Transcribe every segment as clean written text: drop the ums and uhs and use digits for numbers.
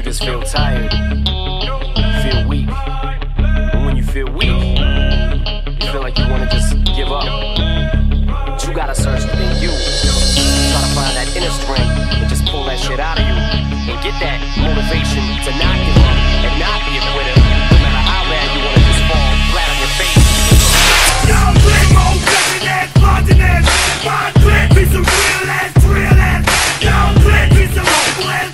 you just feel tired, feel weak. And when you feel weak, you feel like you wanna just give up. But you gotta search within you. Try to find that inner strength and just pull that shit out of you. And get that motivation to not give up and not be a quitter. No matter how bad you wanna just fall flat on your face. Yo, Limo, billionaires, billionaires, one clip, piece of real ass, real ass. Yo, clip, piece of mobile ass,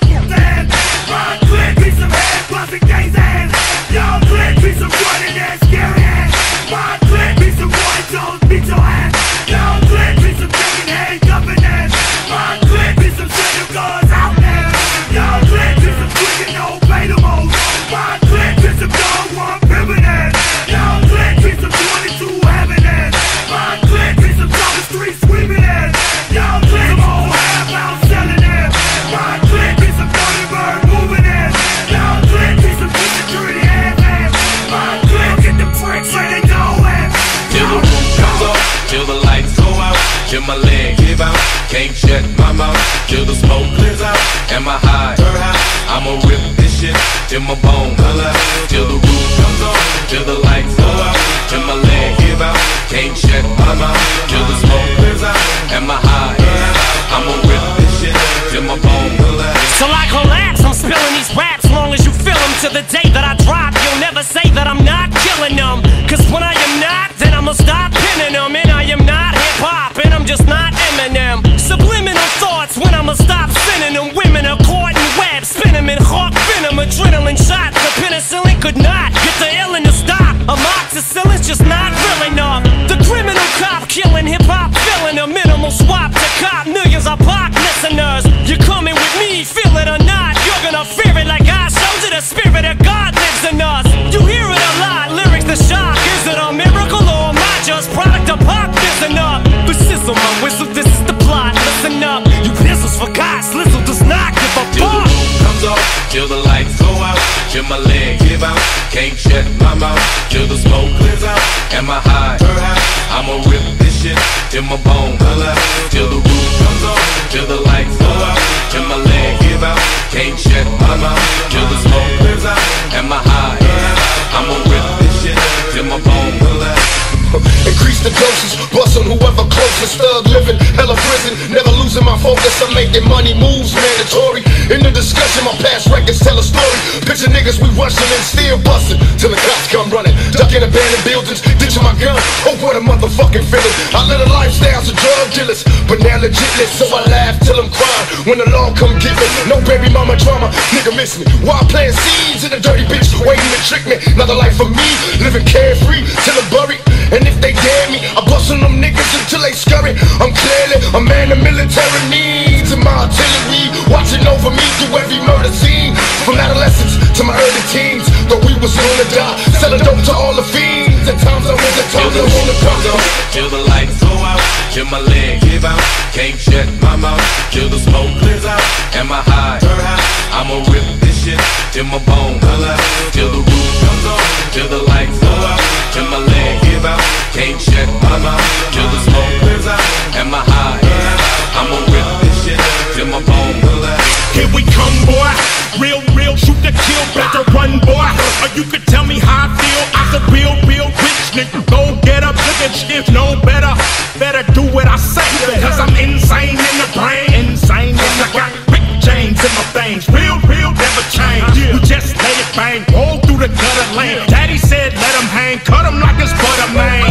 one clip, piece of ass, busting gangs ass. Yo, clip, piece of running ass, scary ass. One clip, piece of boy, toes, beat your ass. Yo, clip, piece of chicken head, dumping ass. One clip, piece of shit that goes out there. Yo, clip, piece of chicken, no beta mode. One clip, piece of dog, one pimpin' ass. Yo, clip, piece of 22 having ass. One clip, piece of double street sweeping ass. Yo, clip, some whole half out selling ass. One clip, piece of dirty bird moving ass. Yo, clip, piece of security ass. One clip, get the bricks where they go ass. Till the roof comes off, till the lights go out, till my leg give out, can't shut my mouth, till the smoke clears out, and my high, I'ma rip this shit, till my bone color, till the roof comes off, till the lights go out, till my leg give out, can't shut my mouth, till the smoke clears out, and my high, I'ma rip this shit, till my bone color. Till I collapse, I'm spilling these raps long as you feel them. To the day that I drop, you'll never say that I'm not killing them. Cause when I am not, then I'ma stop pinning them. And I am not hip-hop, and I'm just not Eminem. Subliminal thoughts when I'ma stop sending them. Women are caught in web, spin them in hawk venom. Adrenaline shots, the penicillin could not get the illin to stop. Amoxicillin's just not real enough. The criminal cop killing hip-hop, filling a minimal swap to cop millions of pop listeners. You're coming with me, feel it or not, you're gonna fear it like I showed you. The spirit of God lives in us. You hear it a lot, lyrics to shock. Is it a miracle or am I just product of pop? Listen up, the sizzle, my whistle, this is the plot. Listen up, you pistols forgot, Slizzle does not give a Till the fuck. roof comes off, till the lights go out, till my leg give out, can't shut my mouth, till the smoke clears out, and my high, I'ma rip this shit, till my bone color, till the roof comes off, till the lights go out, till my leg give out, can't shut my mouth, till the smoke clears out, and my high, I'ma rip this shit, till my bone color. Increase the doses, bust on whoever closest. Thug living, hella prison, never losing my focus. I'm making money moves mandatory. In the discussion, my past records tell a story. Picture niggas we rushing and still busting till the cops come running. Ducking abandoned buildings, ditching my gun. Oh, what a motherfucking feeling. I live a lifestyle of drug dealers, but now legitless, so I laugh till I'm crying. When the law come get me, no baby mama drama, nigga miss me. While playing seeds in a dirty bitch, waiting to trick me. Another life for me, living carefree till I'm buried. And if they dare me, I bust on them niggas until they scurry. I'm clearly a man of military needs, and my artillery watching over me through every murder scene. From adolescence to my early teens, though we was gonna die, selling dope to all the fiends. At times I was a Till the roof comes off, till the lights go out, till my leg give out, can't shut my mouth, till the smoke clears out, and my high, I'ma rip this shit, till my bone color, till the roof comes off, till the lights go out, till my leg give out, can't shut my mouth, till the smoke clears out, and my high, I'ma rip this shit, till my bone color. Here we come, boy. Real, shoot to kill, better run, boy. Or you could tell me how I feel. I'm a real rich nigga. Go get up, look at shit, no better. Better do what I say, cause I'm insane in the brain. Insane, and I got quick chains in my veins. Real, never change. You just let it bang, roll through the gutter lane. Daddy said let him hang, cut him like his butter, man.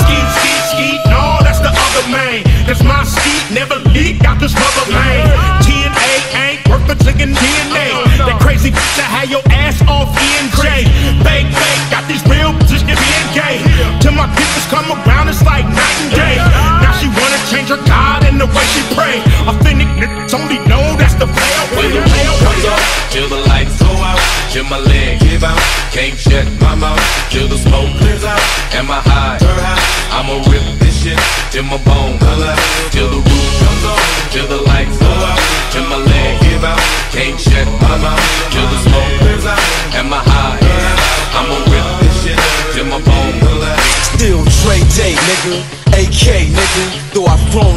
Skeet, no, that's the other man. That's my skeet, never leak out this rubber man. TNA ain't worth a chicken DNA. That crazy bitch that had your ass off ENJ. Fake, got these real bitches being gay. Till my bitches come around, it's like night and day. Now she wanna change her God and the way she pray. Authentic niggas only know that's the fair way. Till the roof comes off, till the lights go out, till my leg give out, can't shut my mouth, till the smoke clears out, and my high, I'ma rip this shit, till my bone color, till the roof comes off, till the lights go out, till my leg give out, can't shut my mouth, till the smoke clears out, and my high, I'ma rip this shit, till my bone color. Still Dre Day, nigga, AK, nigga. Though I've flown a lot,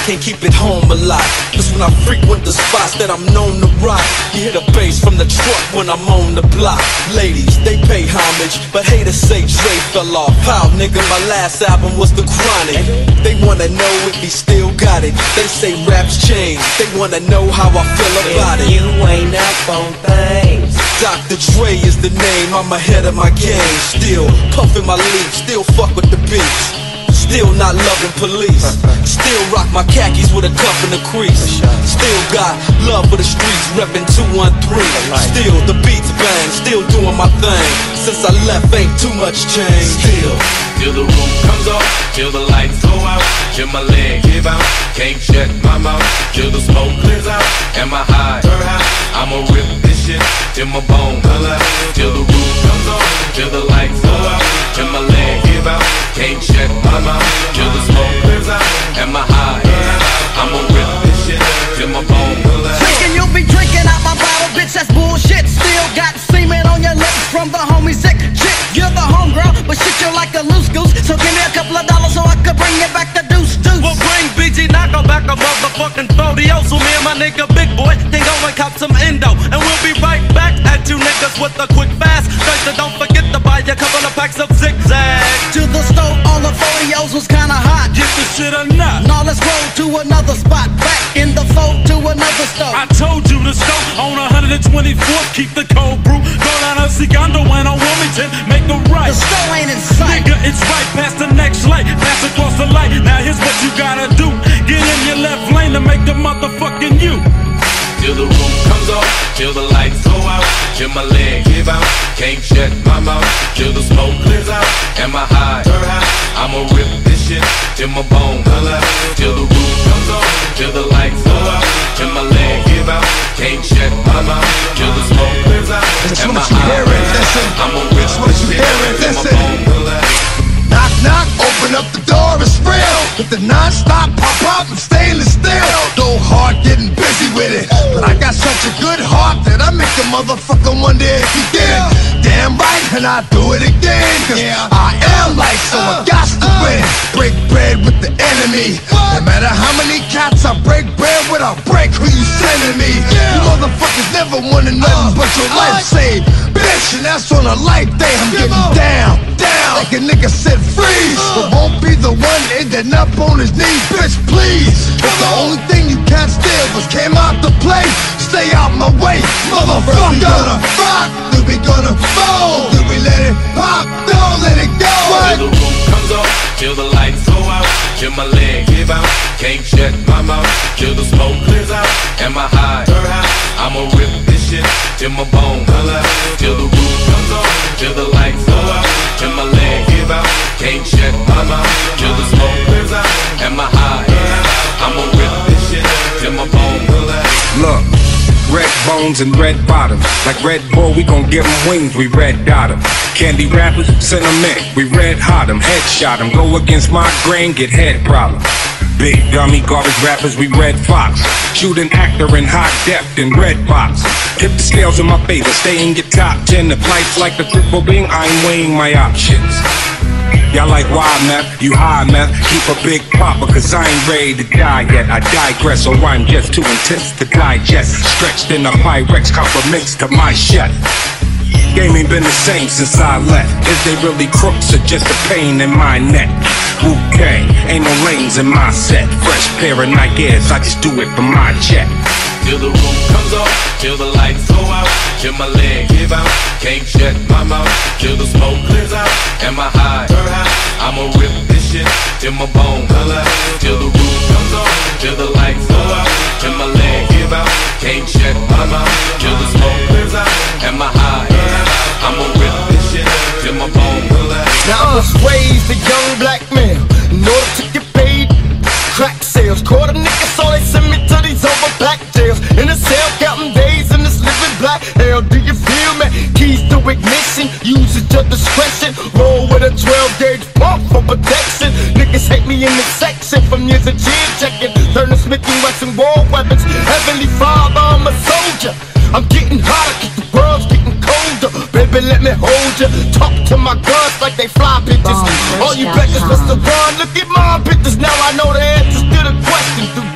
can't keep it home a lot. Cause when I frequent the spots that I'm known to rock, you hear the bass from the truck when I'm on the block. Ladies, they pay homage, but haters say Dre fell off. Pow, nigga, my last album was The Chronic. They wanna know if he still got it. They say raps change, they wanna know how I feel about it. You ain't up on things. Dr. Dre is the name, I'm ahead of my game. Still puffin' my leaf, still fuck with the beats. Still not loving police. Still rock my khakis with a cuff in the crease. Still got love for the streets, reppin' 213. Still the beats bang, still doing my thing. Since I left, ain't too much change. Still, till the roof comes off, till the lights go out, till my leg give out, can't shut my mouth, till the smoke clears out, and my high, I'ma rip this shit till my bone color, till the roof comes off, till the lights go out, till my leg give out, can't shut my mouth, till the smoke clears out, and my high, I'ma rip this shit till my bone color. Thinking you'll be drinking out my bottle, bitch, that's bullshit. Still got semen on your lips from the homie sick chick. You're the homegirl, but shit, you're like a loose goose. So give me a couple of dollars so I could bring you back to deuce. We'll bring BG Knocko back a motherfucking 40. So me and my nigga Big Boy can go and cop some endo, and we'll be right back at you niggas with a quick fast. First, don't forget to buy a couple of packs of zigzag. To the stove, all the 40s was kinda hot. Get the shit or not. Now let's roll to another spot. Back in the fold to another stove. I told you to stop on 124th. Keep the cold brew. Go down to Segundo and on Wilmington. Make a right. The stove ain't in sight. Nigga, it's right past the next light. Pass across the light. Now here's what you gotta do. Get in your left lane to make the motherfucking you. Till the roof comes off, till the lights go out, till my leg give out, can't shut my mouth, till the smoke clears out, and my high, I'ma rip this shit till my bone color, till the roof comes off, till the lights go out, till my leg give out, can't shut my mouth, till the smoke clears out, and my high, I'ma rip this shit till my bone color. Knock, knock, open up the door, it's real. With the non-stop pop-up and stainless steel. Go hard, getting busy with it. But I got such a good heart that I make a motherfucker wonder if he did. Damn right, and I do it again. Cause I am like, so I got to win. Break bread with the enemy. No matter how many cats I break bread with, I'll break who you sending me. You motherfuckers never wanted nothing but your life saved. Bitch, and that's on a life day. I'm getting down. Like a nigga said freeze, but won't be the one ending up on his knees. Bitch, please. If the only thing you can't steal was came out to play, stay out my way, motherfucker. We gonna rock, then we gonna fold, then we let it pop, don't let it go. Till the roof comes off, till the lights go out, till my leg give out, can't shut my mouth, till the smoke clears out, and my high, I'ma rip this shit till my bone color, till the roof comes off, till the lights go out, till my leg give out, can't shut my mouth, till the smoke clears out, and my high, I'ma rip this shit till my bone color. Look, red bones and red bottoms. Like Red Bull, we gon' give them wings, we red dot them. Candy rappers, sentiment, we red hot them, headshot them. Go against my grain, get head problems. Big dummy garbage rappers, we red fox. Shoot an actor in high depth in red box. Tip the scales in my favor, stay in your top 10. If life's like the triple beam, I'm weighing my options. Y'all like wild meth, you high meth. Keep a big popper, cause I ain't ready to die yet. I digress, or I'm just too intense to digest. Stretched in a Pyrex, compliments to my chef. Game ain't been the same since I left. Is they really crooks or just a pain in my neck? Okay, ain't no lanes in my set. Fresh pair of Nike Airs, I just do it for my check. Till the roof comes off, till the lights go out, till my leg give out, can't shut my mouth, till the smoke clears out, and my high, I'ma rip this shit till my bone color, till the roof comes off, till the lights go out, till my leg give out, can't shut my mouth, till the smoke clears out, and my high, I'ma rip this shit till my bone color. Now I was raised a young black male. In order to get paid, crack sales. Caught a nigga, so they send me to these overpacked jails. In a cell, counting days in this living black hell. Do you feel me? Keys to ignition, use at your discretion. Roll with a 12-gauge pump for protection. Niggas hate me in this section from years of cheer checking. Turn the Smith & Wesson war weapons. Heavenly Father, I'm a soldier. I'm getting hotter, cause the world's getting colder. Baby, let me hold ya. Talk to my guns like they fly bitches. All you beggars must have run. Look at my bitches, now I know the answers to the question.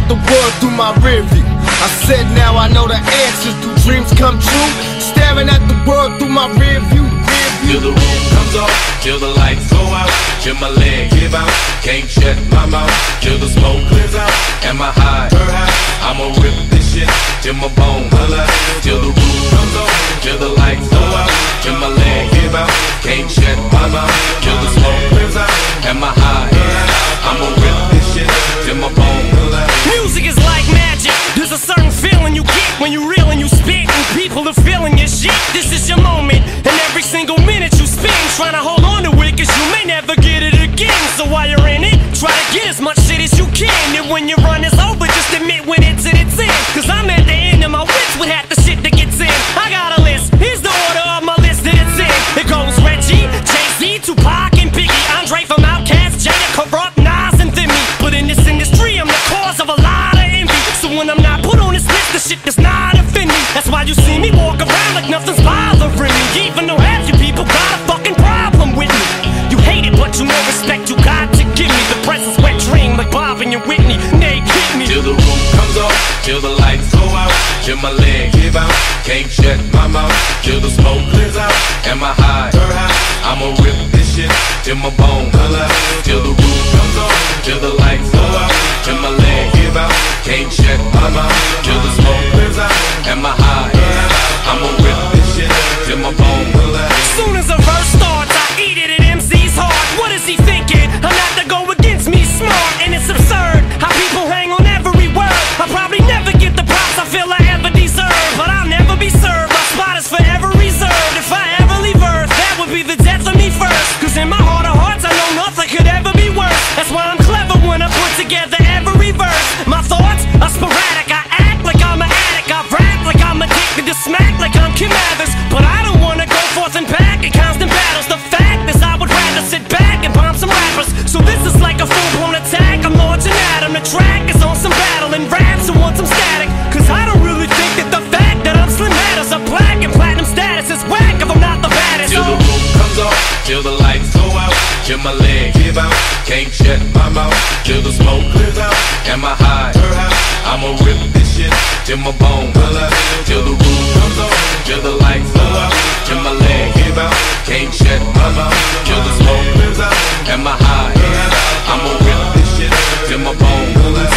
the world through my rear view. I said now I know the answers. Do dreams come true? Staring at the world through my rear view. Till the roof comes off, till the lights go out, till my legs give out, can't shut my mouth, till the smoke clears out, and my high, I'ma rip this shit till my bone holler, till the roof comes off, till the lights go out, till my legs give out, can't shut my mouth, till the smoke clears out, and my high, I'ma rip this shit till my bone holler. Music is like magic. There's a certain feeling you get when you reel and you spit, and people are feeling your shit. This is your moment, and every single minute you spend trying to hold on to it, cause you may never get it again. So while you're in it, try to get as much shit as you can. And when your run is over, just admit when it's at its end. Cause I'm at the end of my wits with half the shit that gets in. I got a list, here's the order of my list that it's in. It goes Reggie, Jay-Z, Tupac, and Biggie, Andre from Outkast, Jada, Corrupt, Nas, and Thimmy. But in this industry, I'm the cause of a lot of envy. So when I'm not put on this list, the shit does not offend me. That's why you see me walk around like nothing's bothering me. Even though half you people got a fucking problem with me. You hate it, but you know respect you got to give me. The presence wet dream like Bob and your Whitney. Nay, kick me. Till the roof comes off, till the lights go out, till my legs give out, can't shut my mouth, till the smoke clears out, and my high, I'ma rip this shit till my bone holler, till the roof comes off, till the lights go out, till my legs give out, can't shut my mouth, till the smoke clears out, and my high, I'ma rip this shit till my bone holler. Soon as a verse starts, I eat it at MC's heart. What is he thinking? I'm not to go against me, smart, and it's absurd how people hang on every word. I'll probably never get the props I feel I ever deserve, but I'll never be served. My spot is forever reserved. If I ever leave Earth, that would be the death of me first. Cause in my heart of hearts, I know nothing could ever be worse. That's why I'm clever when I put together every verse. My thoughts are sporadic. I act like I'm an addict. I rap like I'm addicted to smack like I'm Kim Mathers. But I don't wanna go forth and back in constant battles. The fact is I would rather sit back and bomb some rappers. So this is like a full-blown attack. I'm launching at 'em. The track is on some battle and raps who want some static. Cause I don't really think that the fact that I'm Slim matters. A black and platinum status is whack if I'm not the baddest. Till the roof comes off, till the lights go out, till my legs give out, can't shut my mouth, till the smoke clears out, and my high, I'ma rip this shit till my bone holler, till the roof comes off, till the lights go out, till my legs give out, can't shut my mouth, till the smoke clears out, and my high, I'ma rip this shit till my bone holler,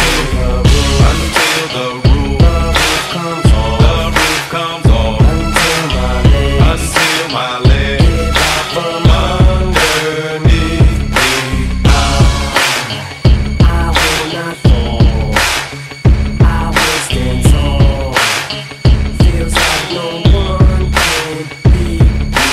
until the roof comes off, the roof comes off, until my legs from underneath me. I will not fall. I will stand tall. Feels like no one can beat me.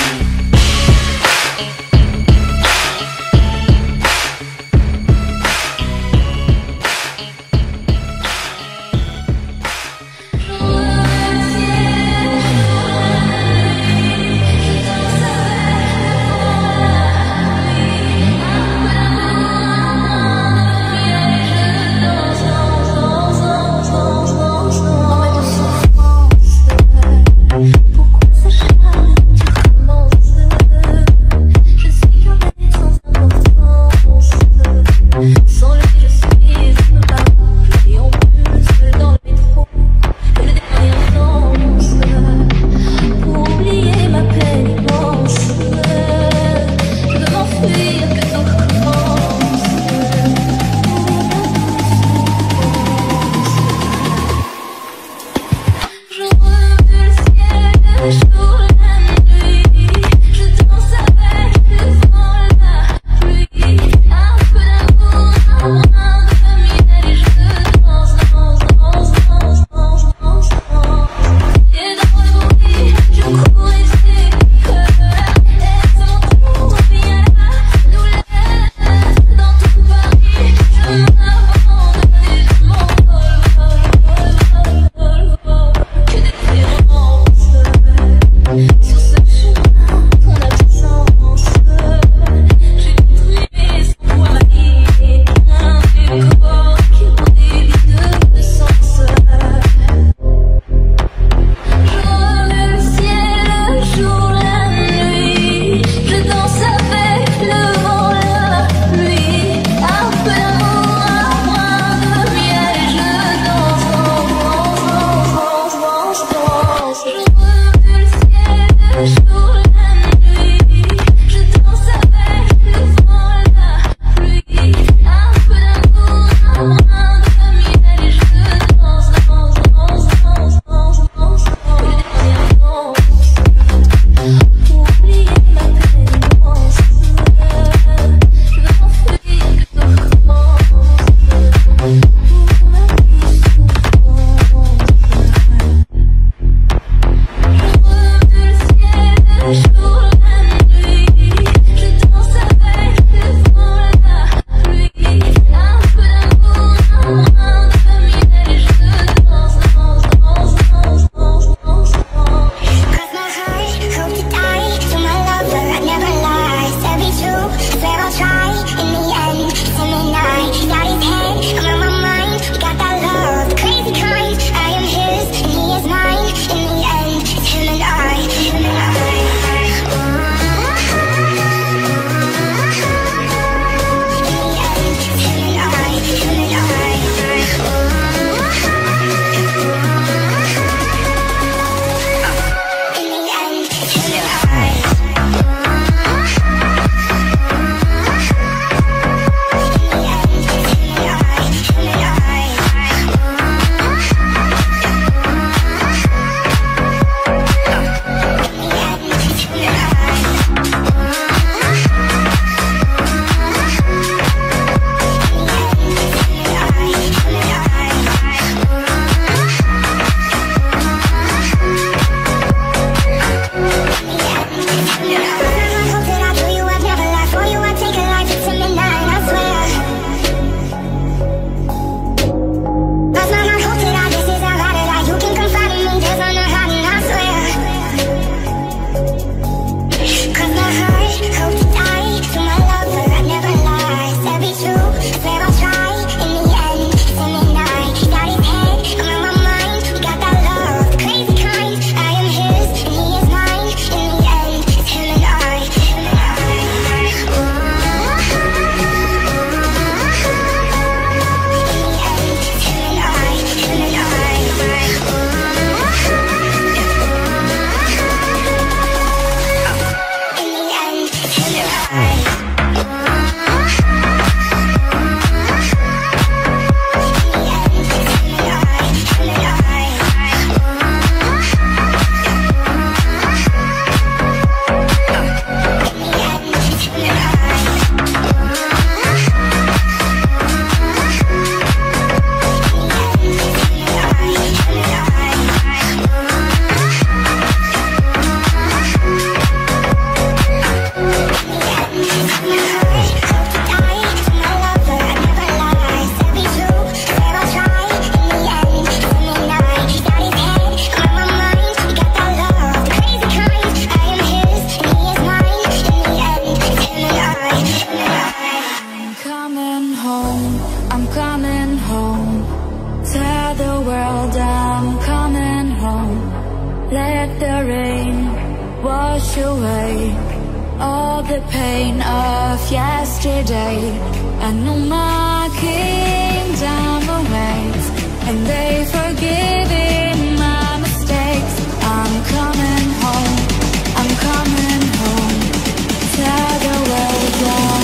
rain wash away all the pain of yesterday. I know my kingdom awaits, and they've forgiven my mistakes. I'm coming home, I'm coming home. Tell the world I'm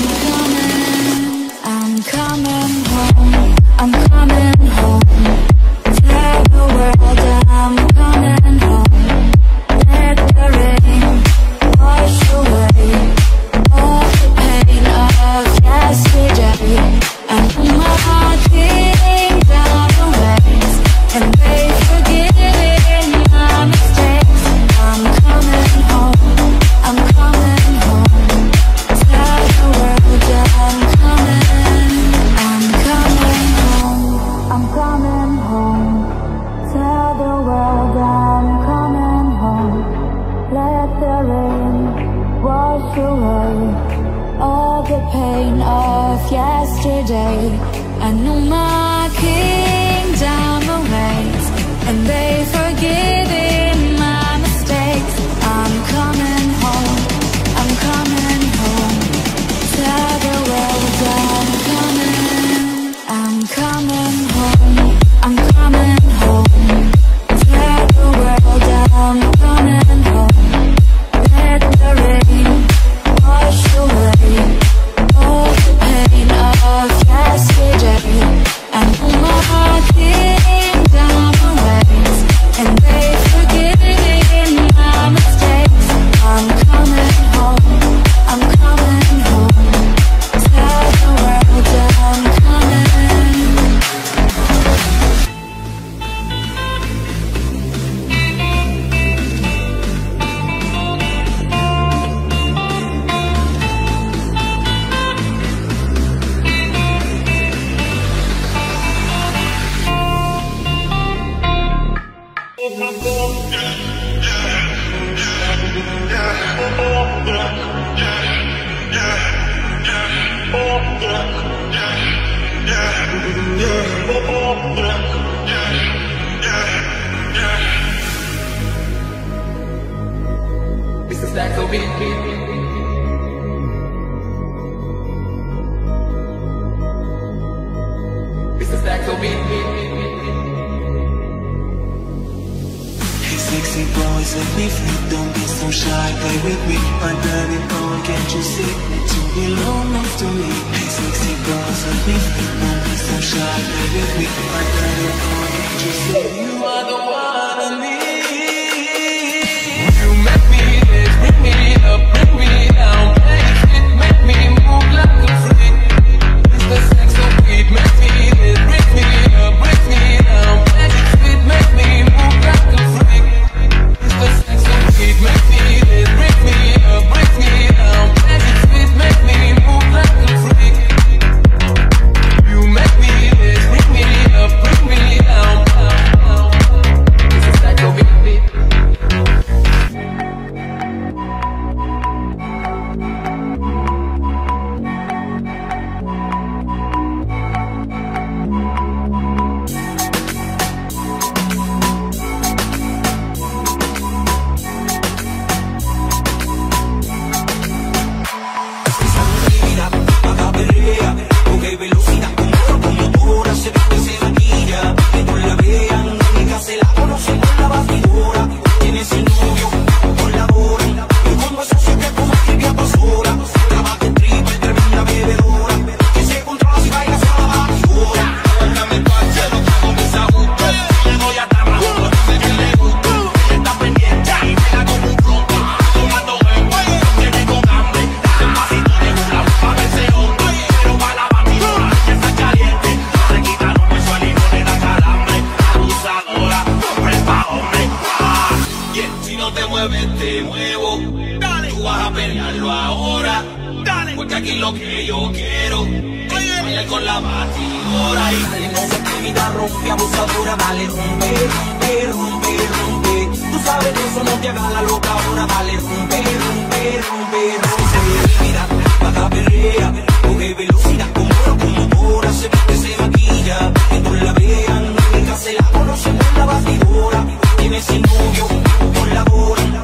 coming home, I'm coming home. Tell the world I'm coming home. Let the rain wash away all the pain of yesterday. And my kingdom awaits, and they've forgiven my mistakes. I'm coming home, I'm coming home. Tell the world I'm coming home, I'm coming home. Tell the world I'm coming home. Let the rain wash away all the pain of yesterday. I know my kingdom awaits, and they've forgiven my mistakes. I'm coming home, I'm coming home. Tell the world I'm coming home, I'm coming home. Tell the world I'm coming home. Let the rain wash away all the pain of yesterday. I know my kingdom awaits, and they've forgiven my mistakes. I'm coming home, I'm coming home. Tell the world I'm coming. Mr. Stacks will be Mr. Stacks will be Hey sexy boys, let me free. Don't be so shy, play with me. My dirty boy, can't you see that you belong next to me? Hey sexy boys, let me free. Don't be so shy, play with me. My dirty boy, can't you see? You are the one I need. You make me live, bring me up, bring me down. Make it, make me move like a freak. Mr. Sex so sweet, make me live, bring me up, bring me down. Make it sweet, make me move like a freak. Mr. Sex so sweet, make me live, bring me up, bring me down. Make it sweet, make me move like a freak. You make me live, bring me up, bring me down. Mr. Sex so sweet. Te muevo, dale. Tú vas a pelearlo ahora, dale. Porque aquí lo que yo quiero es bailar con la batidora. Y dale, no se tímida, rompe, abusadora. Dale, rompe, rompe, rompe, rompe. Tú sabes que eso no te haga la loca ahora. Dale, rompe, rompe, rompe, rompe. Mira, baja, perrea, coge velocidad como locomotora. Se viste, se maquilla, que todos la vean. Nunca se la conocen en la batidora. Tiene sin novio, colabora.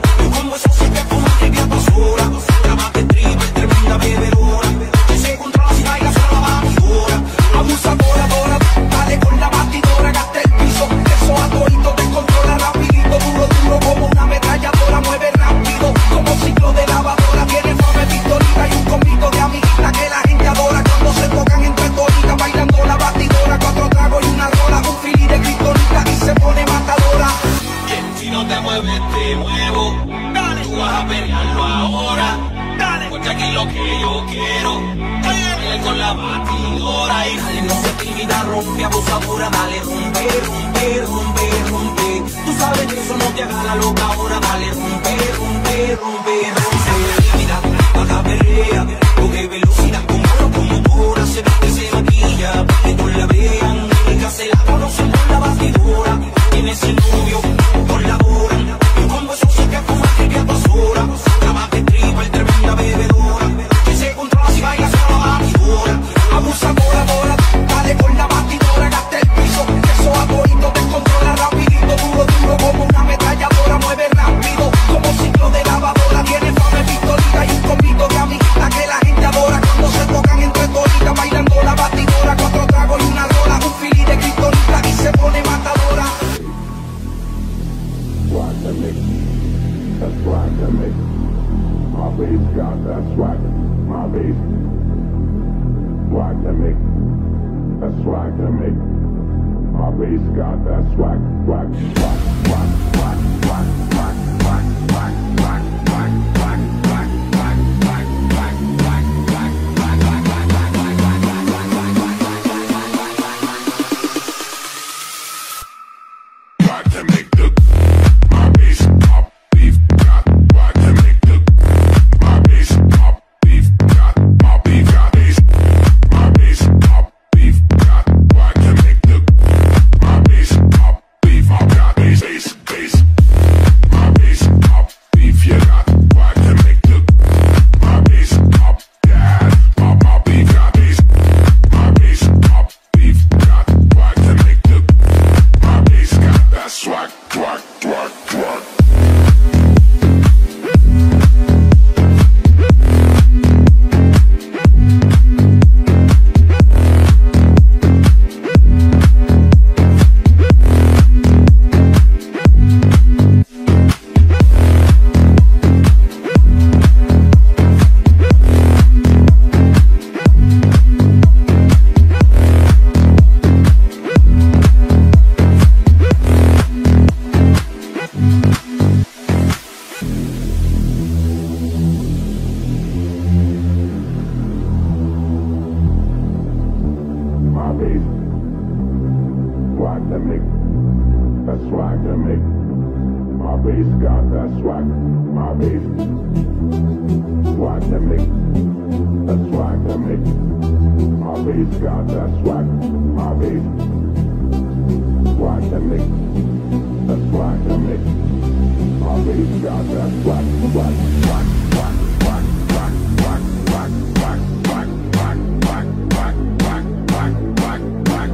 loca ahora, dale rompe, rompe, rompe, rompe. Tú sabes que eso no te haga la loca ahora, dale rompe, rompe, rompe, rompe. Mira, baja perrea, coge velocidad como motora, se ve que se maquilla, que no la vean, que se la conocen por la batidora. Tiene ese novio, colaboran, y como eso sí que fuma que a 2 horas. Trabaja que tripa, el tremenda bebedora, que se controla si baila solo a batidora. Abusadora, dora, dale con la batidora, gasta el piso, eso a todito te controla rapidito, duro, duro como una ametralladora, mueve rápido, como ciclo de lavadora, tiene fama de pistolita y un convito de amiguita que la gente adora, cuando se tocan entre toditas, bailando la batidora, 4 tragos y una rola, un fili de cristonita y se pone matadora. Swag to me, that's swag to me. My bass got that swag, my bass. Swag to me, that's swag to me. My bass got that swag, swag, swag, swag, swag, swag, swag, swag, swag, swag, swag, swag, swag, swag, swag, swag, swag, swag, swag to make the my bass pop beef got swag to make the my bass pop beef got my beef got bass my bass pop beef got swag to make the my bass pop beef I got bass bass my bass pop beef you got swag to make the my bass pop dad my beef got bass my bass pop beef got swag to make the my bass got that swag swag swag swag. My bass, swag to make, that swag to make. My bass got that swag, my bass, swag to make, that swag to make. My bass got that swag, my bass, swag to make, that swag to make. My bass got that swag, swag, swag, swag, swag, swag, swag, swag, swag, swag, swag, swag, swag, swag, swag, swag,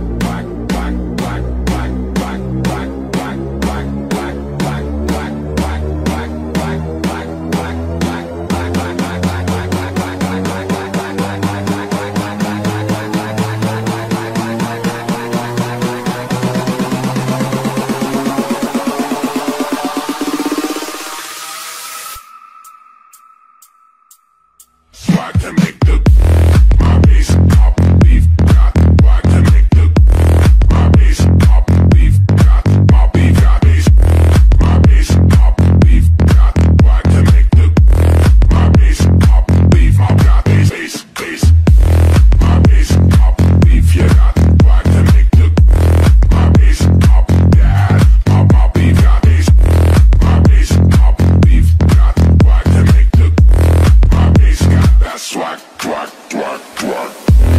swag to make the my bass pop beef got swag to make the my bass pop beef got my beef got bass my bass pop beef got swag to make the my bass pop beef I got bass bass my bass pop beef you got swag to make the my bass pop dad my beef got bass my bass pop beef got swag to make the my bass got that swag, swag, swag, swag.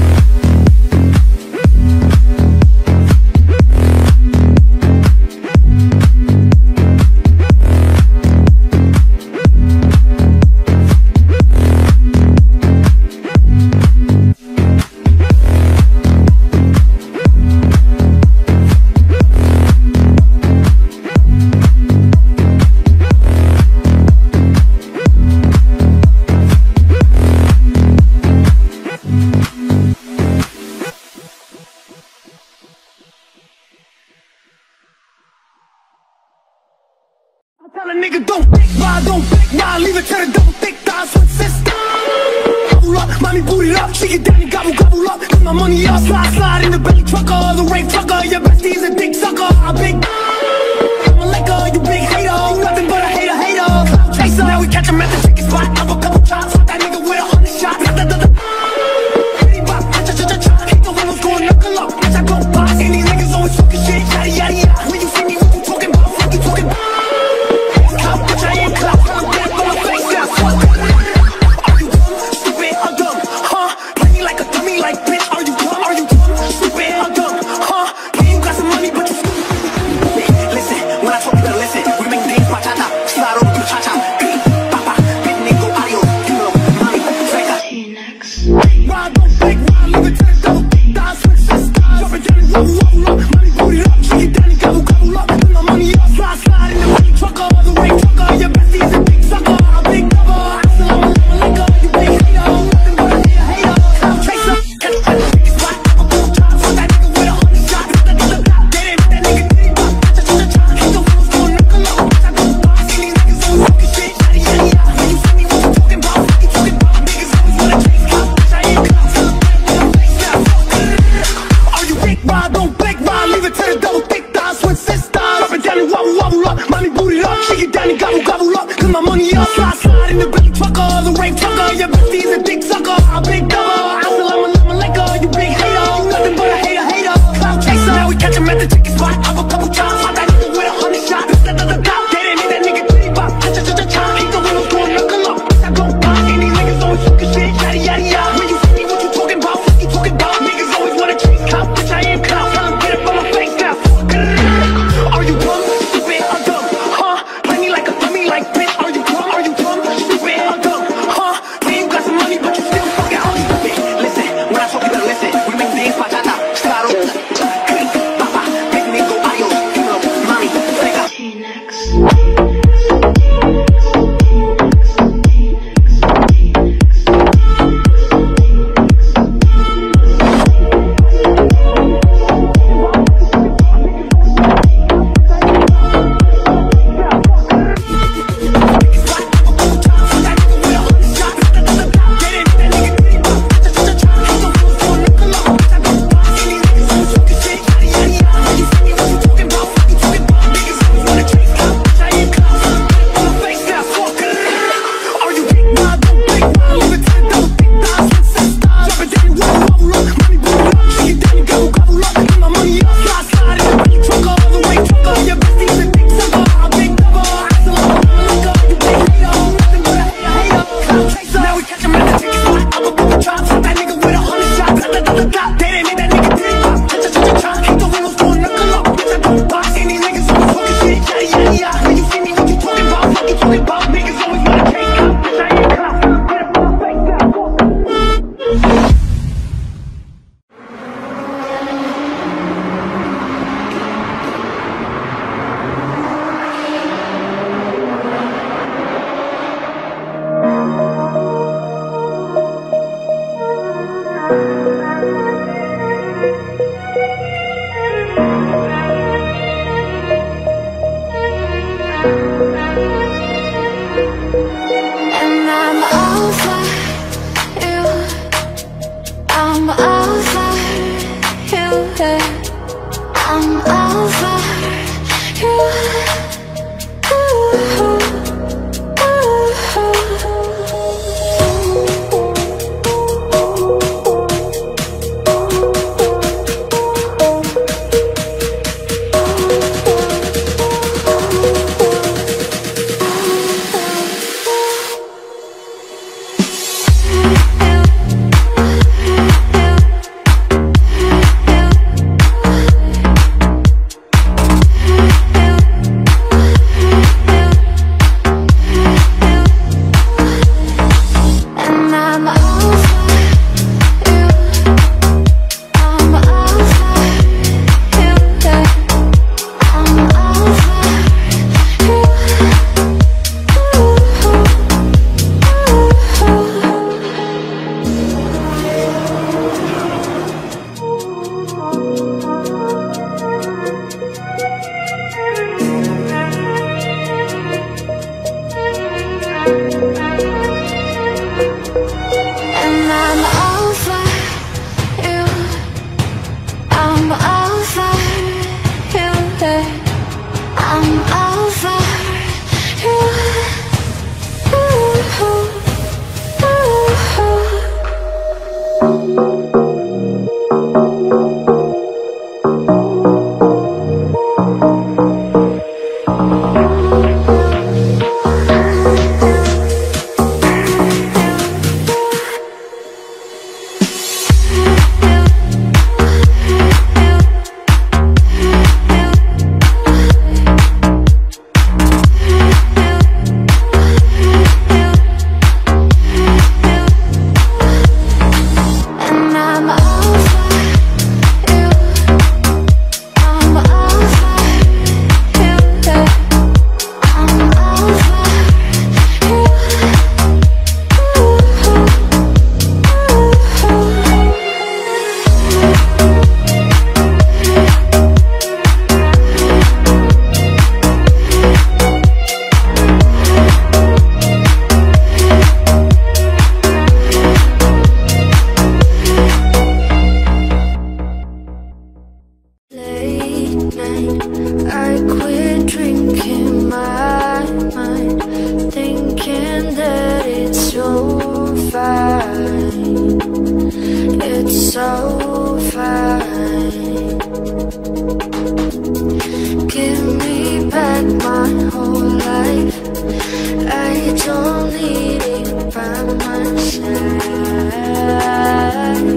Tell a nigga don't think, why don't think, why leave it to the double thick thighs with sister. Gobble up, mommy boot it up, shake it down and gobble, gobble up. Put my money up, slide, slide in the belly trucker, the rape trucker. Your bestie's a dick sucker, a big I'm a liquor, you big hater, you nothing but a hater, hater. Cloud chaser, now we catch him at the chicken spot. Up a couple chops, fuck that nigga with 100 shots. Pretty bop, cha cha cha cha cha. Keep the windows going knuckle up, bitch I go box. And these niggas night I quit drinking my mind, thinking that it's so fine. It's so fine. Give me back my whole life. I don't need it by my side.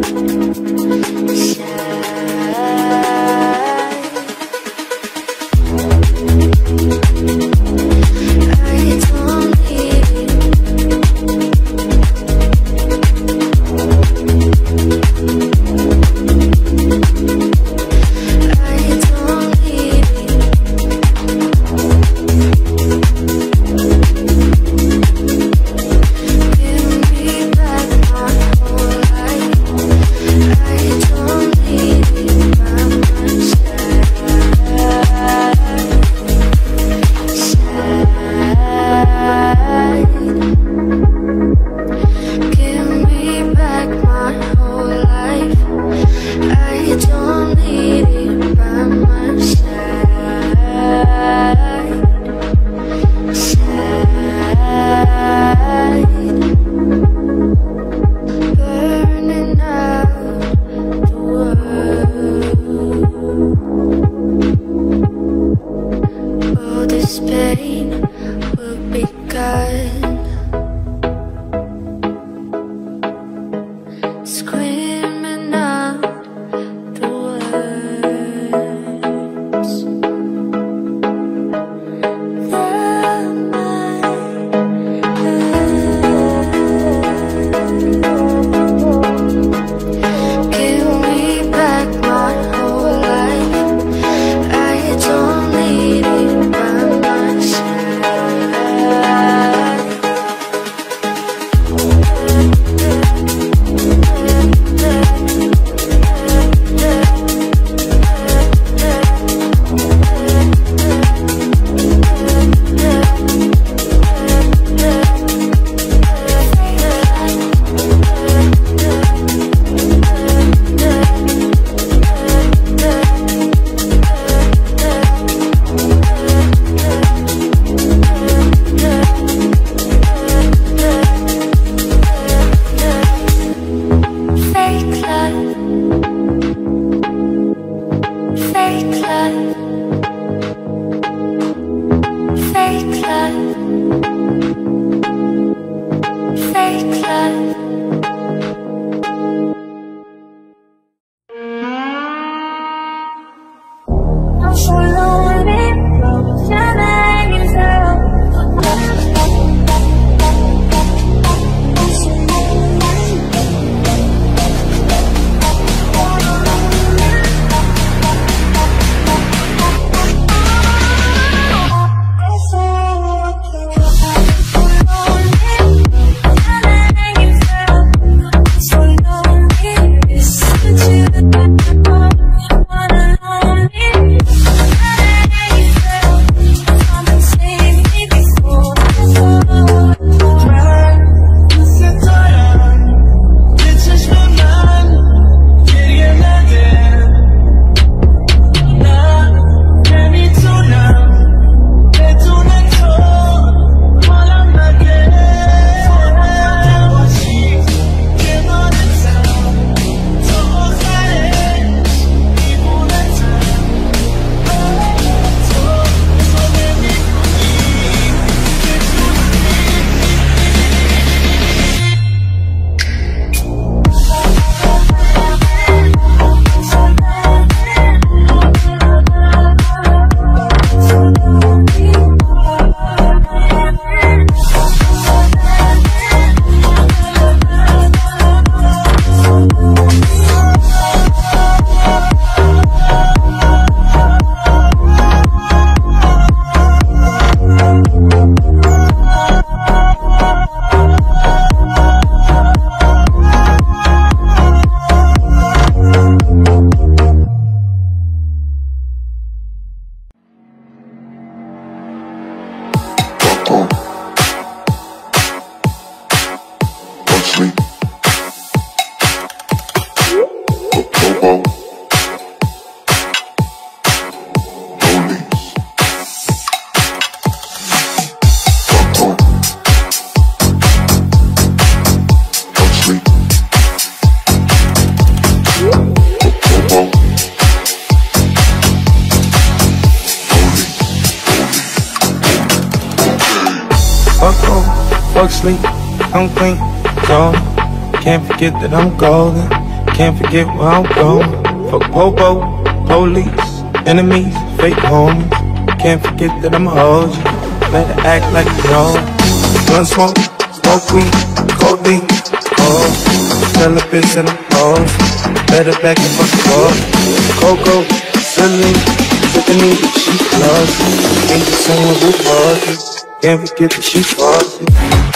fuck sleep, I'm clean, so can't forget that I'm golden. Can't forget where I'm going. Fuck popo, police, enemies, fake homies. Can't forget that I'ma hold you. Better act like you know. Gun smoke, smoke weed, codeine, cold. Tell a bitch that I'm cold. Better back and fuck off. Coco, Celine, Tiffany, she loves me. Ain't the same with who loves me. Can't forget that she loves me.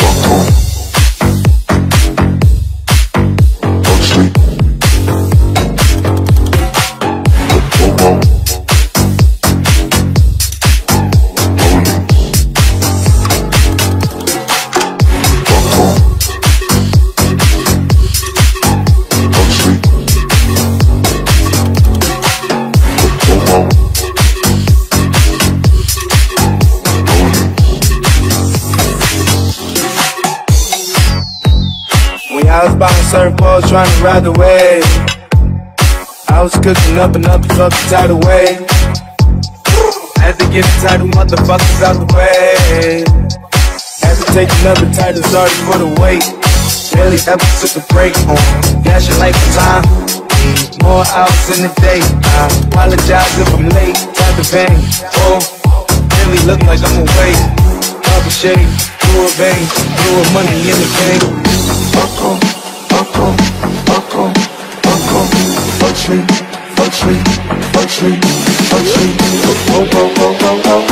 I was buying surfboards trying to ride the wave. I was cooking up another fucking tidal wave. Had to get the title motherfuckers out the way. Had to take another title, sorry for the wait. Barely ever took a break on dash your life time. More hours in the day. I apologize if I'm late. Time to bang. Oh, really look like I'm away. Double shade, blue vein, blue money in the game. Fuck on, fuck on, fuck on, fuck on, fuck sleep, fuck sleep, fuck sleep, fuck sleep. Oh, oh, oh, oh, oh, oh,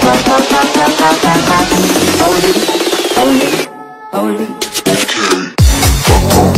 oh, oh, oh, fuck on.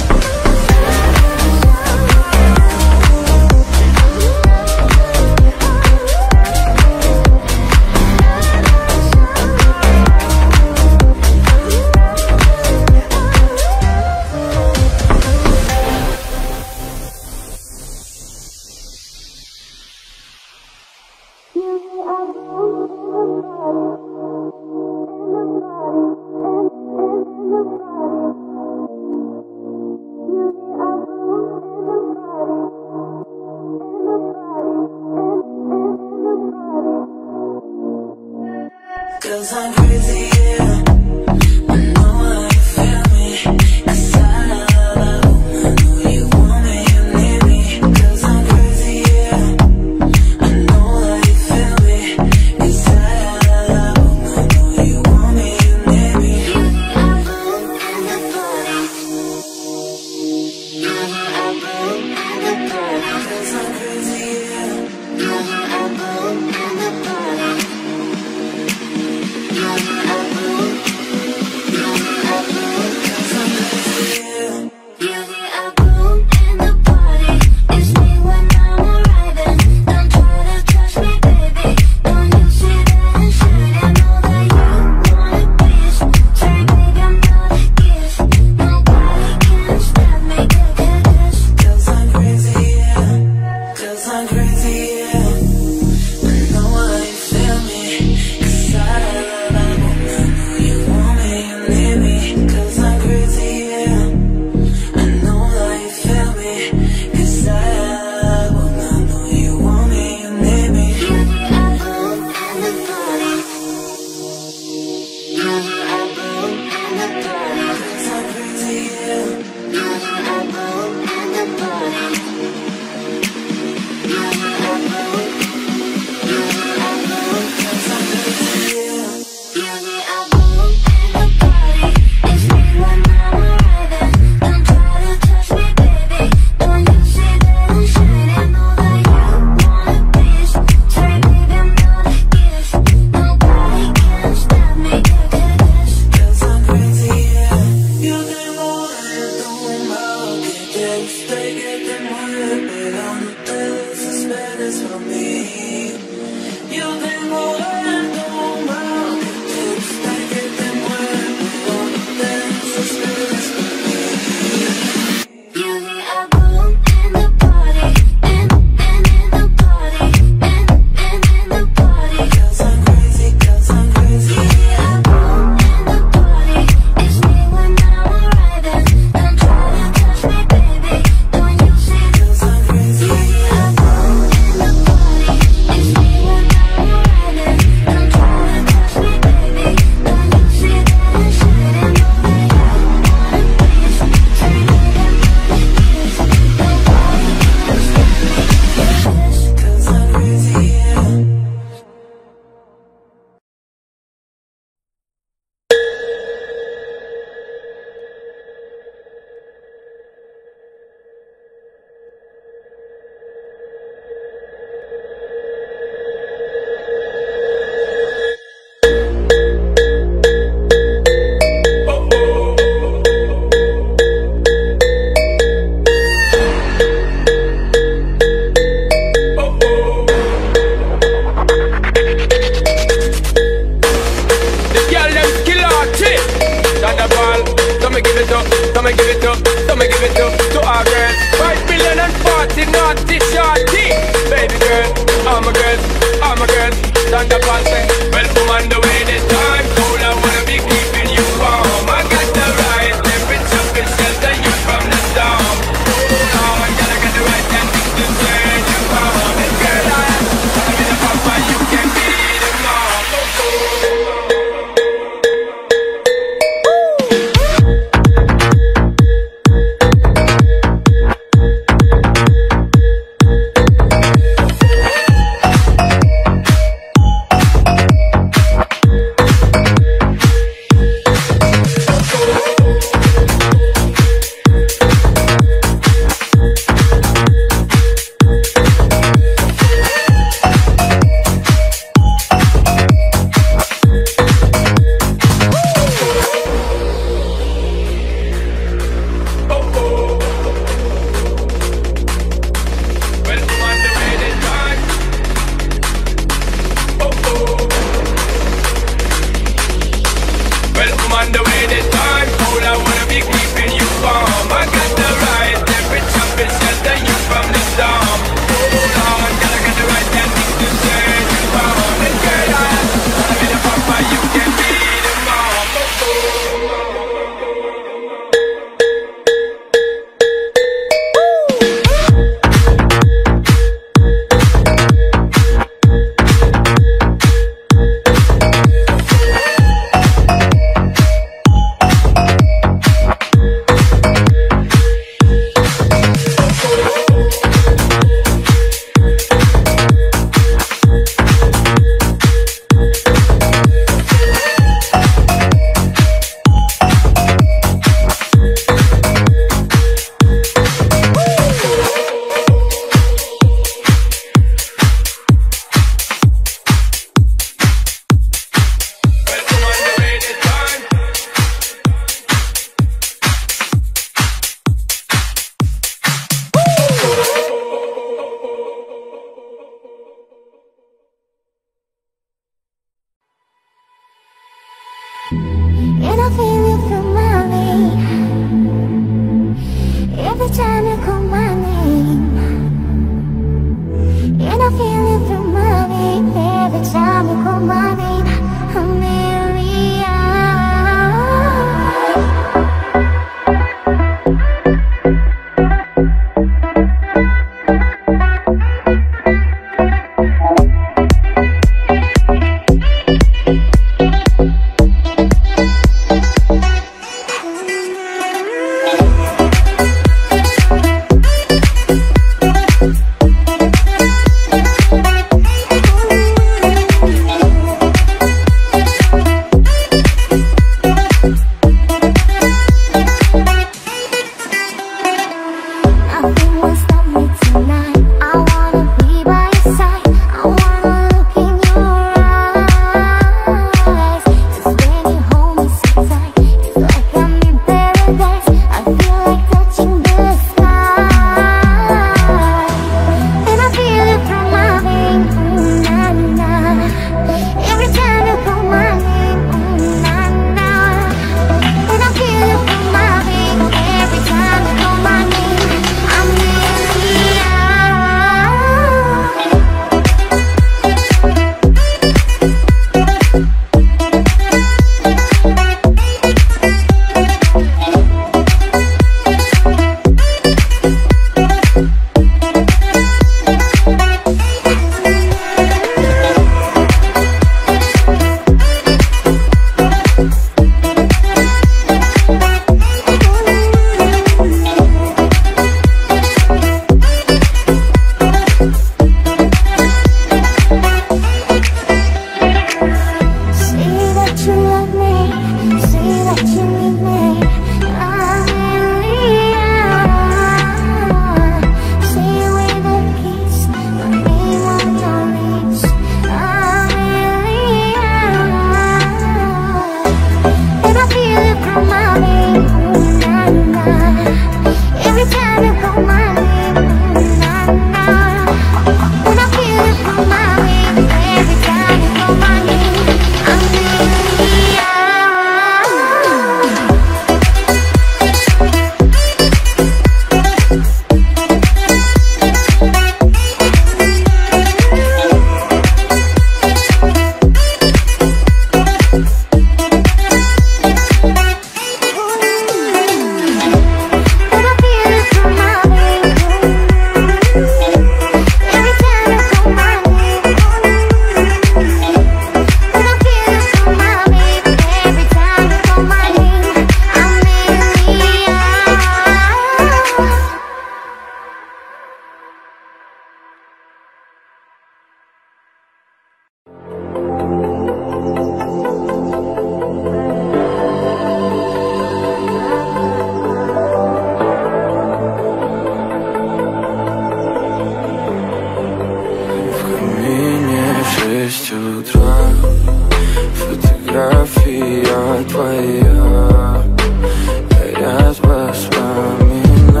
Фотография твоя, горят воспоминания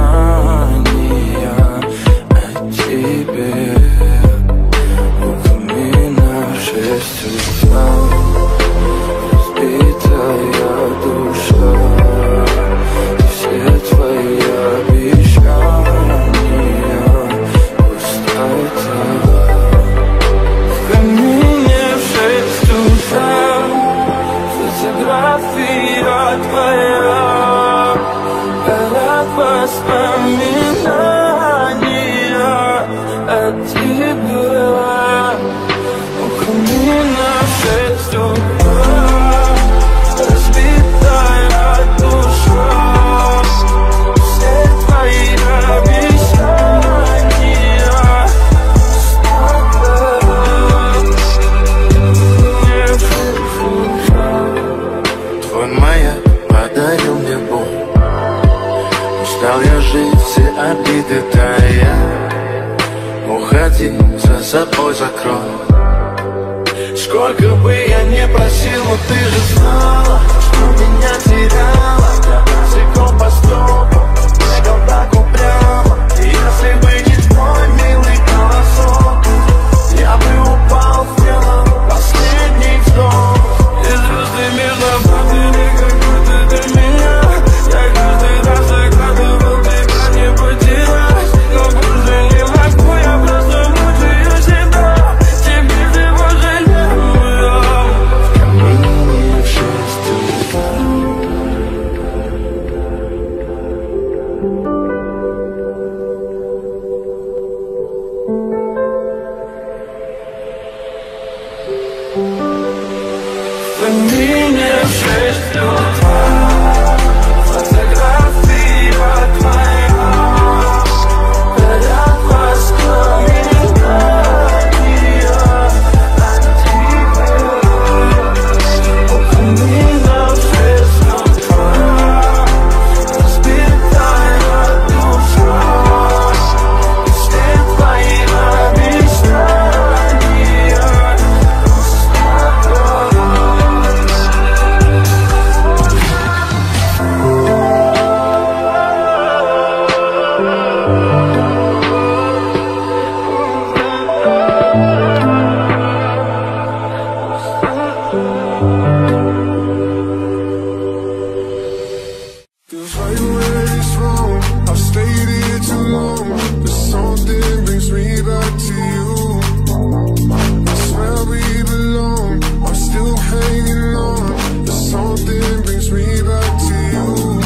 о тебе. У камина в 6 утра, разбитая душа, и все твои обещания пустая трава. В камине в 6 утра, фотография твоя, горят воспоминания о тебе. У камина в 6 утра, разбитая душа, все твои обещания Твой маяк подарил мне боль, устал я жить, все обиды тая. Уходи, за собой закрой. Сколько бы я не просил, но ты же знала, что меня теряла. Я босиком по стопам, бегал так упрямо. И если бы не твой милый голосок, я бы упал в тело, последний вздох. И звезды между нами, как будто для меня. Я каждый раз загадывал тебя не потерять, но больше не могу, я просто мучаю себя. Теперь ты пожалела. В камине в 6 утра. В камине в 6 утра, фотография твоя, горят воспоминания о тебе. У камина в 6 утра, разбитая душа, и все твои обещания. Cause right where it's wrong, I've stayed here too long, but something brings me back to you. That's where we belong, I'm still hanging on, but something brings me back to you.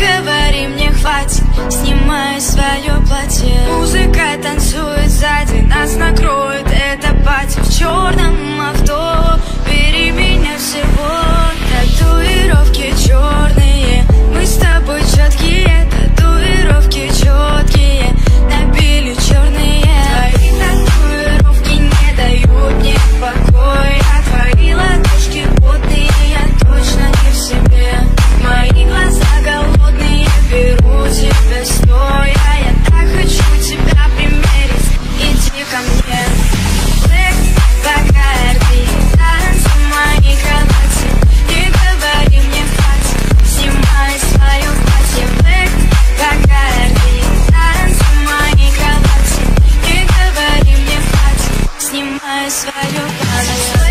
говори, мне хватит. Снимаю свое платье. Музыка танцует сзади, нас накроет это пати. В черном авто, бери меня всего. Татуировки черные, мы с тобой четкие. Татуировки четкие, набили черные. Твои татуировки не дают мне покоя. Твои ладошки потные, я точно не в себе. Мои глаза голодные, беру тебя стоя. Я так хочу тебя примерить, иди ко мне. Black Bacardi, танцы в моей кровати. Не говори, мне хватит, снимай свое платье. Black Bacardi, танцы в моей кровати. Не говори, мне хватит, снимай свое платье.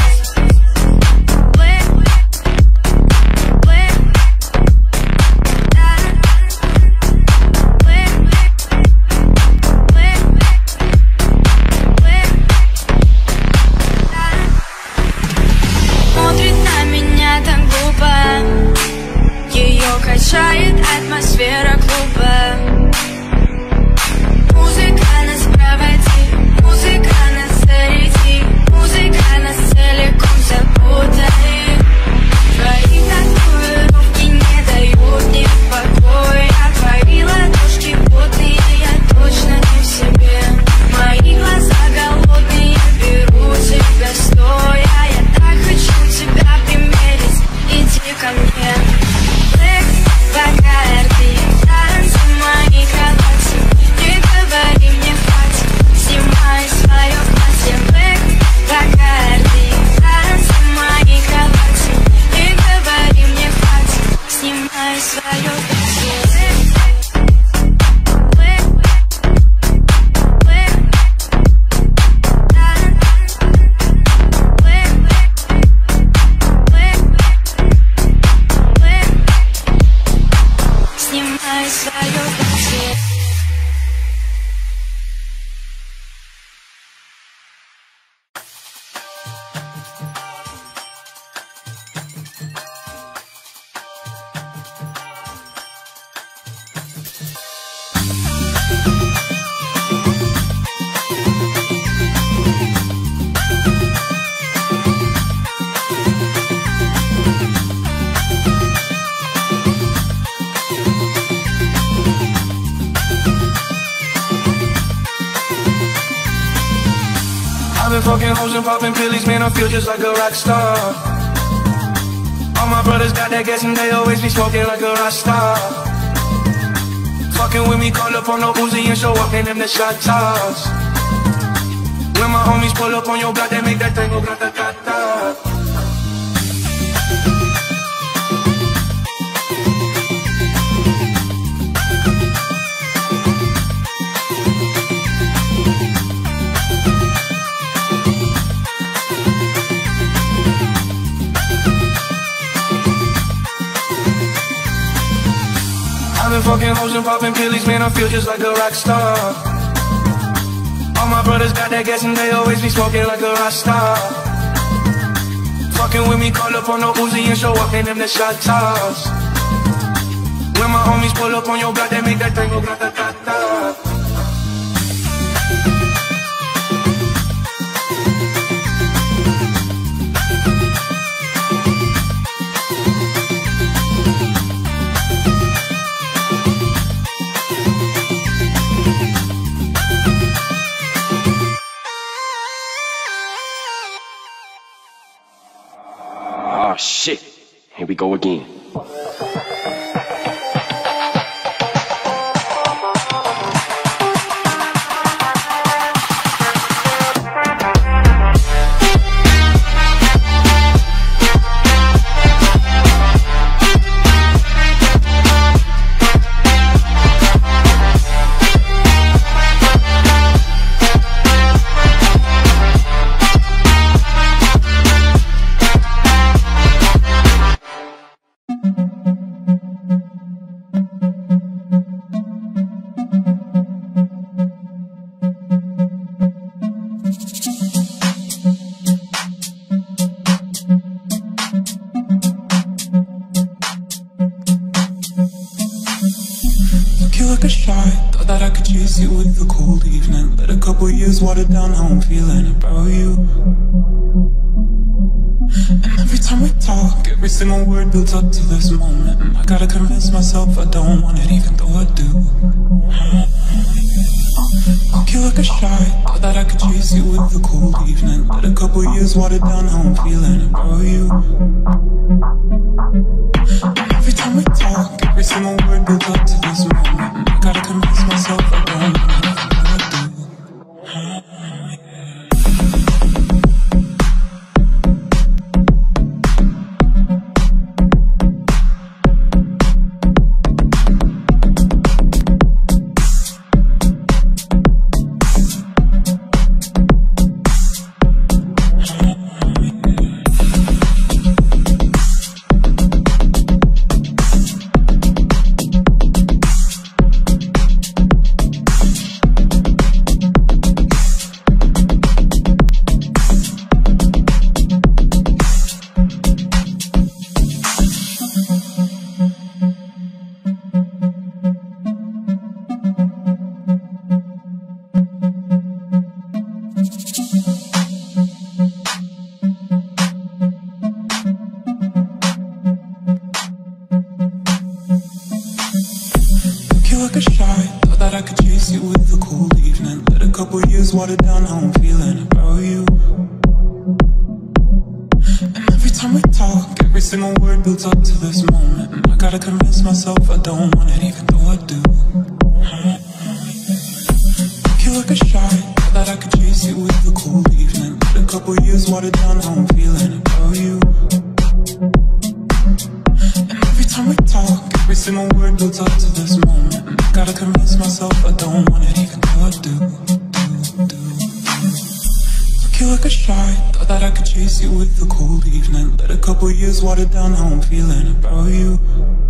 Качает атмосфера клуба. Музыка нас проводит, музыка нас зарядит, музыка нас целиком запутает. Твои татуировки не дают мне покоя. Твои ладошки потные, я точно не в себе. Мои глаза голодные, беру тебя стоя. Я так хочу тебя примерить, иди ко мне. Bacardi, танцы в моей кровати. Не говори, мне хватит, снимай свое платье. Bacardi, танцы в моей кровати. Не говори, мне хватит, снимай свое платье. Fucking hoes and popping pillies, man, I feel just like a rock star. All my brothers got that gas and they always be smoking like a rock star. Fucking with me, call up on the Uzi and show up in them the shot toss. When my homies pull up on your block, they make that thing go grata-ta-ta. Fucking hoes and popping pillies, man, I feel just like a rock star. All my brothers got that gas and they always be smoking like a rock star. Fucking with me, call up on the Uzi and show up in them the shot toss. When my homies pull up on your block, they make that thing go grata-ta-ta. Oh shit, here we go again. couple years watered down how I'm feeling about you. And every time we talk, every single word builds up to this moment, and I gotta convince myself I don't want it, even though I do. Fuck you like a shot, thought that I could chase you with the cold evening. Let a couple years water down how I'm feeling about you. And every time we talk, every single word builds up to this moment, and I gotta convince myself I don't know what I do. Like a shot, thought that I could chase you with the cold evening. Let a couple years water down how I'm feeling about you. And every time we talk, every single word builds up to this moment, and I gotta convince myself I don't want it, even though I do. Feel like a shot, thought that I could chase you with the cold evening. Let a couple years water down how I'm feeling about you. And every time we talk, every single word builds up to this moment, and I gotta convince myself I don't want it, even though I do. Took you like a shot, thought that I could chase you with the cold evening. Let a couple years water down how I'm feeling about you.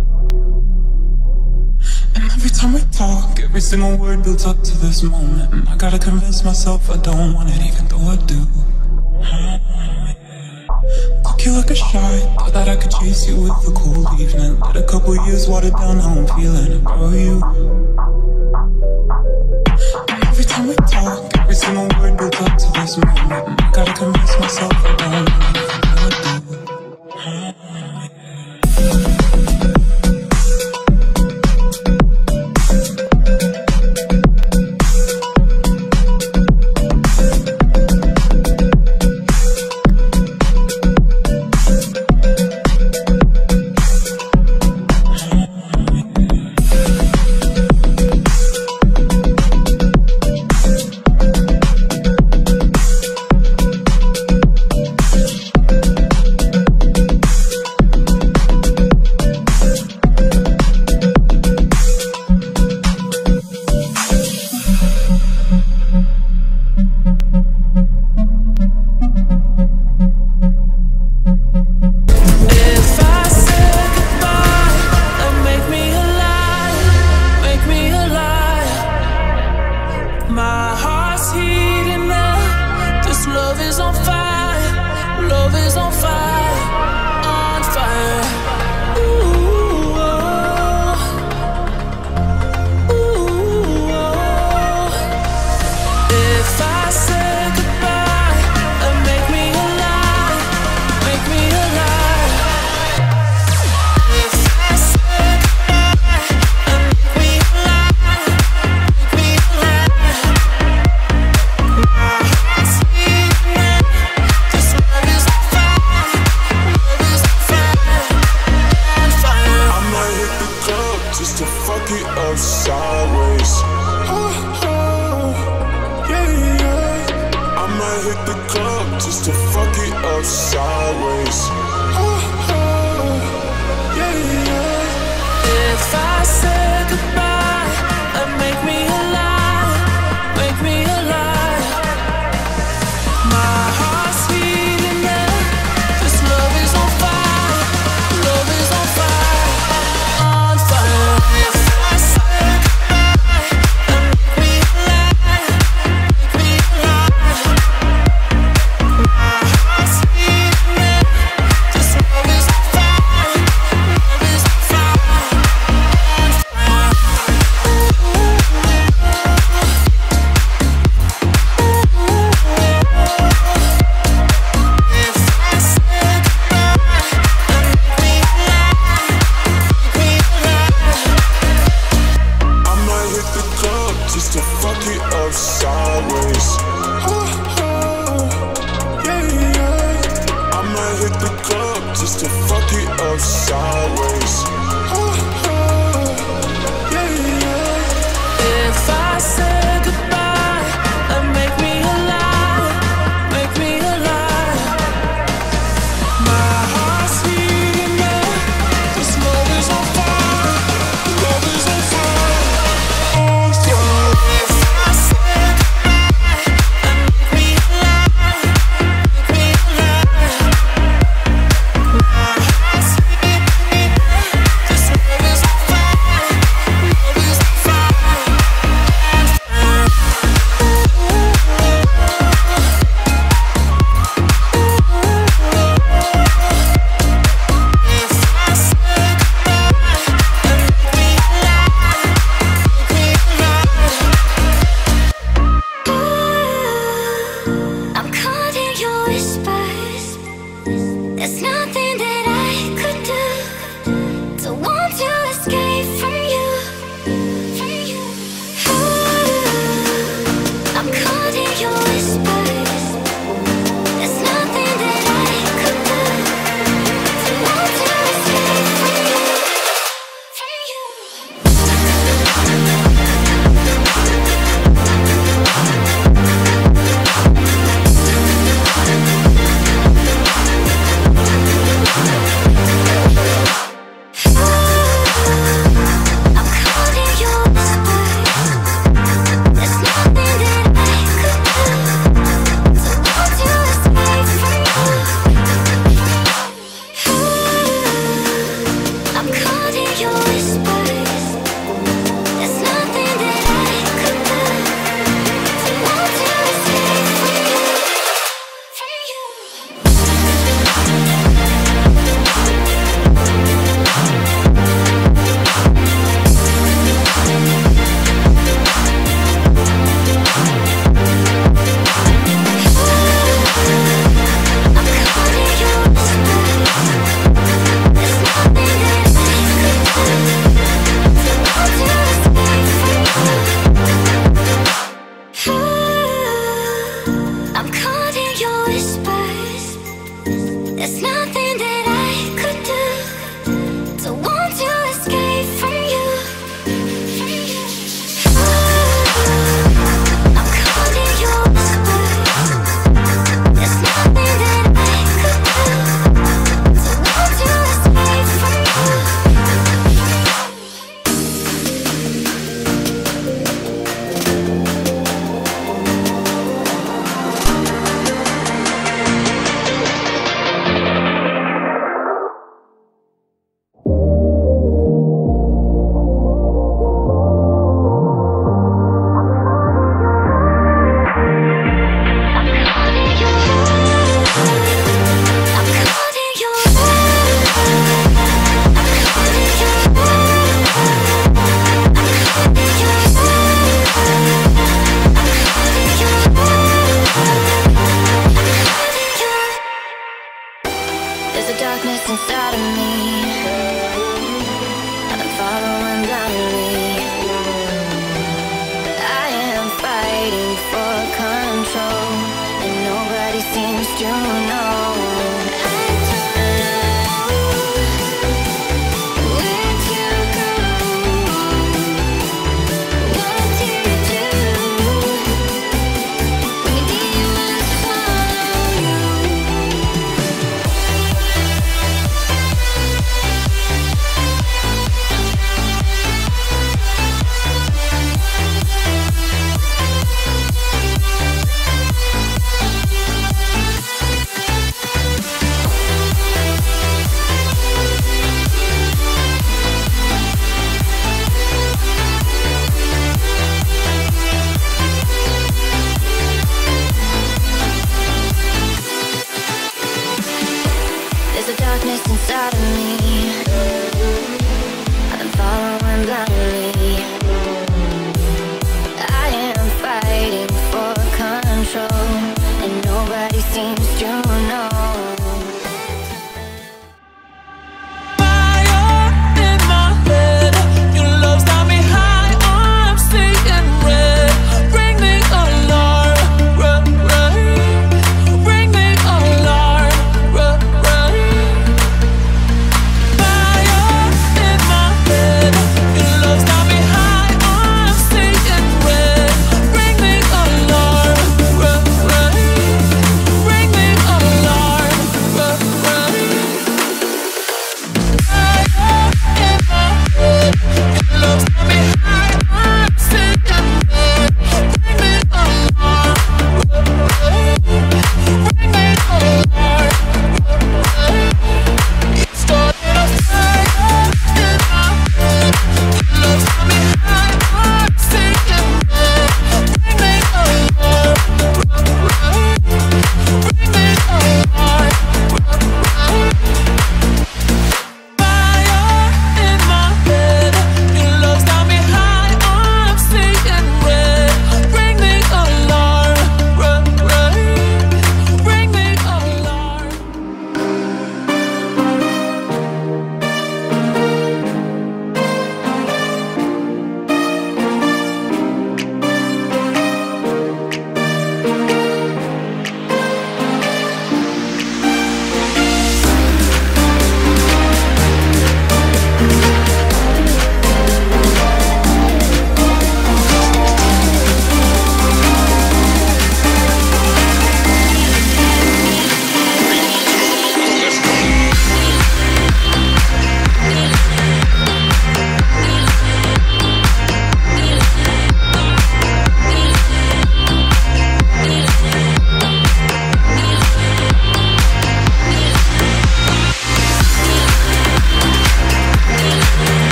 And every time we talk, every single word builds up to this moment, and I gotta convince myself I don't want it, even though I do. Took you like a shot, thought that I could chase you with the cold evening. Let a couple years water down how I'm feeling about you. And every time we talk, every single word builds up to this moment, and I gotta convince myself I don't want it, even though I do. to know. Inside of me, I've been following blindly. I am fighting for control, and nobody seems to know. Fire in my head, your love's got me high, I'm seeing red. Bring me alarm, bring me alarm,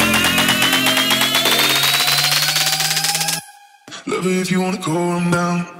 Love it if you wanna calm down.